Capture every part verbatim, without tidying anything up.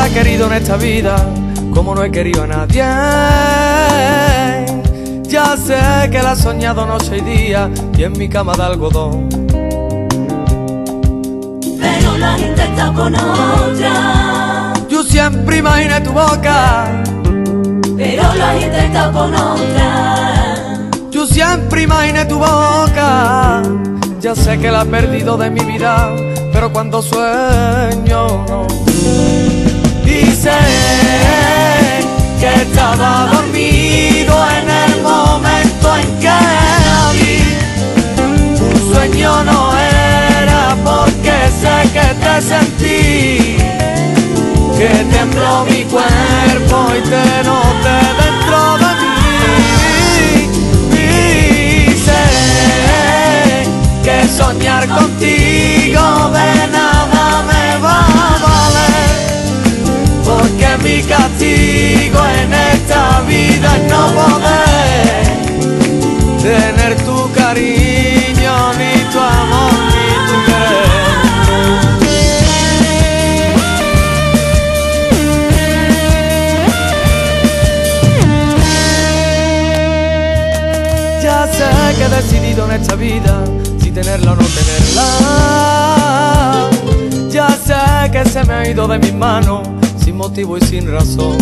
la he querido en esta vida como no he querido a nadie. Ya sé que la he soñado noche y día y en mi cama de algodón. Pero lo has intentado con otra. Yo siempre imaginé tu boca. Pero lo has intentado con otra. Yo siempre imaginé tu boca. Ya sé que la he perdido de mi vida, pero cuando sueño no. Y sé que estaba dormido en el momento en que la vi. Un sueño no era porque sé que te sentí, que tembló mi cuerpo y te noté dentro de mí. Y sé que soñar contigo de nada me va a valer, porque mi castigo en esta vida es no poder tener tu cariño, ni tu amor, ni tu querer. Ya sé que he decidido en esta vida si tenerla o no tenerla. Ya sé que se me ha ido de mis manos sin motivo y sin razón.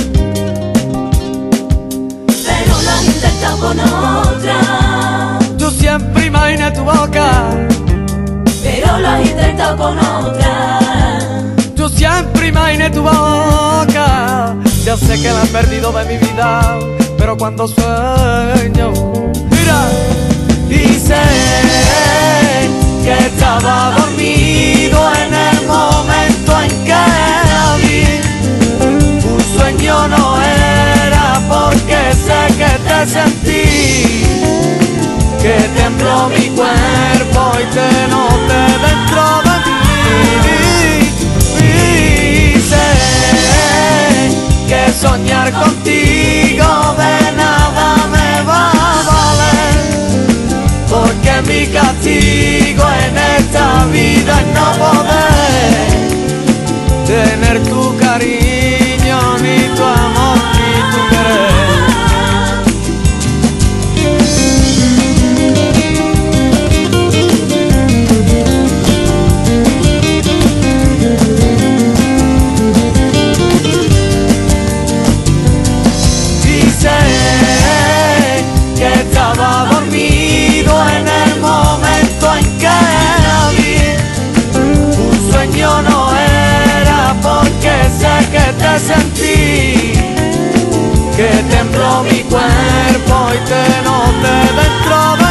Pero lo has intentado con otra. Yo siempre imaginé tu boca. Pero lo has intentado con otra. Yo siempre imaginé tu boca. Ya sé que la he perdido de mi vida, pero cuando sueño, mira, y sé que estaba dormido en el momento en que la vi. Un sueño no era porque sé que te sentí, que tembló mi cuerpo y te noté dentro de mí. Y sé que soñar contigo de nada me va a valer, porque mi castigo en esta vida es no poder tener tu cariño, ni tu amor, ni tu querer. Y sé que estaba dormido en el momento en que la vi. Un sueño no era porque sé que te sentí, que tembló mi cuerpo y te noté dentro de